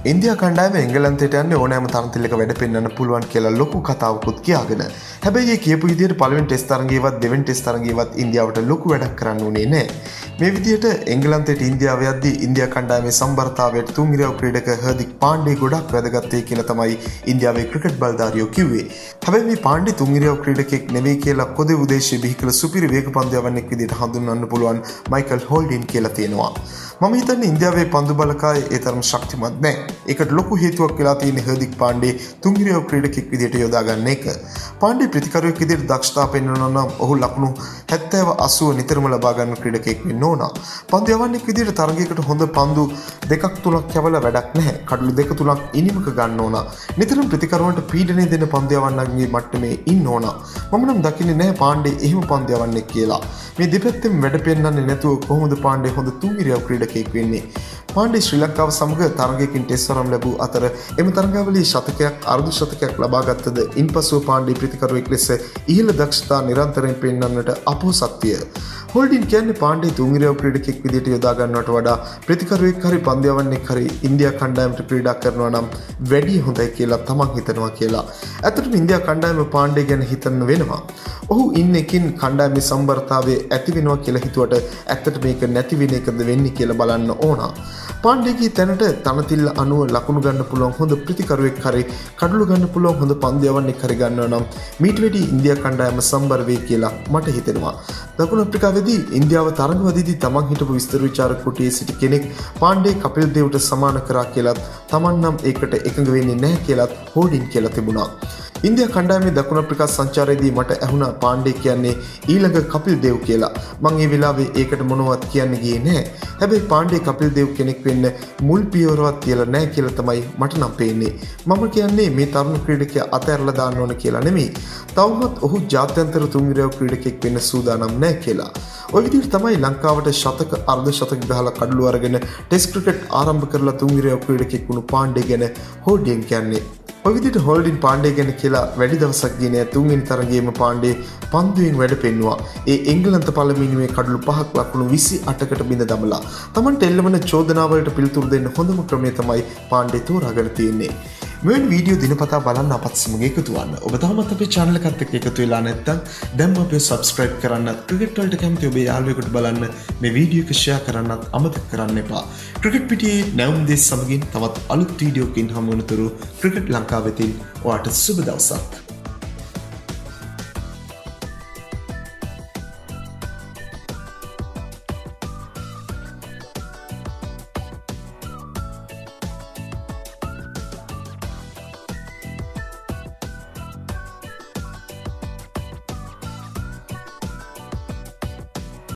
India කණ්ඩායම එංගලන්තයට යන්නේ ඕනෑම තරතිලක වැඩ පෙන්වන්න පුළුවන් කියලා ලොකු කතාවකුත් කියාගෙන. හැබැයි මේ කියපු විදිහට පළවෙනි ටෙස්ට් තරඟයේවත් දෙවෙනි ටෙස්ට් තරඟයේවත් ඉන්දියාවට ලොකු වැඩක් කරන්න උනේ නැහැ. මේ විදිහට එංගලන්තයට ඉන්දියාව යද්දී ඉන්දියා කණ්ඩායමේ සම්බරතාවයට තුන්ගිරියව ක්‍රීඩක හර්දික් පාණ්ඩේ ගොඩක් වැදගත් වෙයි කියලා තමයි ඉන්දියාවේ ක්‍රිකට් බලධාරියෝ කිව්වේ. හැබැයි මේ පාණ්ඩේ තුන්ගිරියව ක්‍රීඩකෙක් නෙවෙයි කියලා කොදේ උදේශයේ බිහි කළ සුපිරි වේග පන්දු යවන්නෙක් විදිහට හඳුන්වන්න පුළුවන් මයිකල් හෝල්ඩින් කියලා තියෙනවා. මම හිතන්නේ ඉන්දියාවේ පන්දු බලකාය ඒ තරම් ශක්තිමත් නැහැ. ඒකට ලොකු හේතුවක් වෙලා තියෙන්නේ හර්දික් පාණ්ඩේ තුන්ගිරියව ක්‍රීඩකෙක් විදිහට යොදා ගන්න එක. පාණ්ඩේ ප්‍රතිකරුවෙක් විදිහට දක්ෂතාව පෙන්වනවා නම් ඔහු ලකුණු 70-80 නිතරම ලබා ගන්න ක්‍රීඩකෙක් වෙන්න ඕන. පන්දු යවන්නෙක් විදිහට තරගයකට හොඳ පන්දු දෙකක් තුනක් යවලා වැඩක් නැහැ. කඩලු දෙක තුනක් ඉනිමක ගන්න ඕන. නිතරම ප්‍රතිකරුවන්ට පීඩනය දෙන පන්දු යවන්නන්ගේ මට්ටමේ ඉන්න ඕන. මම නම් දකින්නේ නැහැ පාණ්ඩේ එහෙම පන්දු යවන්නෙක් කියලා. මේ දෙපැත්තෙම වැඩ පෙන්වන්නේ නැතුව කොහොමද පාණ්ඩේ හොඳ තුන්ගිරියව ක්‍රීඩකෙක් වෙන්නේ? පාණ්ඩේ ශ්‍රී ලංකාව සමග තරගයකින් ටෙස්ට් වරම් ලැබූ අතර එම තරගාවලියේ ශතකයක් අර්ධ ශතකයක් ලබා ගත්තද ඉන්පසුව පාණ්ඩේ ප්‍රතිකරුවෙක් ලෙස ඉහළ දක්ෂතා නිරන්තරයෙන් පෙන්වන්නට අපොහසත්ය. හෝල්ඩින් කියන්නේ පාණ්ඩේ තුන්ගිරියව ක්‍රීඩකෙක් විදිහට යොදා ගන්නවට වඩා ප්‍රතිකරුවෙක් හරි පන්දු යවන්නෙක් හරි ඉන්දියා කණ්ඩායමට ක්‍රීඩා කරනවා නම් වැඩි හොඳයි කියලා තමන් හිතනවා කියලා. ඇත්තටම ඉන්දියා කණ්ඩායම පාණ්ඩේ ගැන හිතන්න වෙනවා. ඔහු ඉන්නකින් කණ්ඩායමේ සම්බරතාවය ඇති වෙනවා කියලා හිතුවට ඇත්තට මේක නැති වෙන එකද වෙන්නේ කියලා බලන්න ඕන. පාණ්ඩේගේ තැනට තනතිල්ල අනුව ලකුණු ගන්න පුළුවන් හොඳ ප්‍රතිකරුවෙක් හරි කඩළු ගන්න පුළුවන් හොඳ පන්දු යවන්නෙක් හරි ගන්නවා නම් මීට වැඩි ඉන්දියා කණ්ඩායම සම්බර වෙයි කියලා මට හිතෙනවා. දකුණු අප්‍රිකාවේදී ඉන්දියාව තරඟවලදී තමන් හිටපු විස්තර විචාරක කුටියේ සිටි කෙනෙක් පාණ්ඩේ කපිල් දේවට සමාන කරා කියලත් තමන් නම් ඒකට එකඟ වෙන්නේ නැහැ කියලත් හෝල්ඩින් කියලා තිබුණා. ඉන්දියා කණ්ඩායමේ දකුණු අප්‍රිකා සංචාරයේදී මට ඇහුණා පාණ්ඩේ කියන්නේ ඊළඟ කපිල් දේව් කියලා. මම ඒ වෙලාවේ ඒකට මොනවත් කියන්න ගියේ නැහැ. හැබැයි පාණ්ඩේ කපිල් දේව් කෙනෙක් වෙන්න මුල් පියවරවත් කියලා නැහැ කියලා තමයි මට නම් පේන්නේ. මම කියන්නේ මේ තරුණ ක්‍රීඩකයා අතහැරලා දාන්න ඕන කියලා නෙමෙයි. තවමත් ඔහු ජාත්‍යන්තර තුන්ගිරියව ක්‍රීඩකෙක් වෙන්න සූදානම් නැහැ කියලා. ඔය විදිහට තමයි ලංකාවට ශතක අර්ධ ශතක ගහලා කඩළු අරගෙන ටෙස්ට් ක්‍රිකට් ආරම්භ කරලා තුන්ගිරියව ක්‍රීඩකෙක් වුණු පාණ්ඩේ ගැන හෝල්ඩින් කියන්නේ. ඔය විදිහට හෝල්ඩින් පාණ්ඩේ ගැන කියලා වැඩි දවසක් ගියේ නෑ. තුන්වෙනි තරගයේම පාණ්ඩේ පන්දුවෙන් වැඩ පෙන්නුවා. ඒ එංගලන්ත පළමුවෙනිමේ කඩළු 5ක් ලකුණු 28කට බිඳ දමලා. Tamanට එල්ලවන චෝදනාවලට පිළිතුරු දෙන්න හොඳම ක්‍රමය තමයි පාණ්ඩේ තෝරාගෙන තියෙන්නේ. මෙවැනි වීඩියෝ දිනපතා බලන්න අපත් සමග එකතු වෙන්න. ඔබ තාමත් අපේ channel එකත් එක්ක එකතු වෙලා නැත්නම් දැන්ම අපේ subscribe කරන්නත් ක්‍රිකට් වලට කැමති ඔබේ යාළුවෙකුට බලන්න මේ වීඩියෝ එක share කරන්නත් අමතක කරන්න එපා. ක්‍රිකට් පිටියේ නැවුම් දෙස් සමගින් තවත් අලුත් වීඩියෝකින් හමු වෙනතුරු ක්‍රිකට් ලංකාව වෙතින් ඔයාට සුබ දවසක්.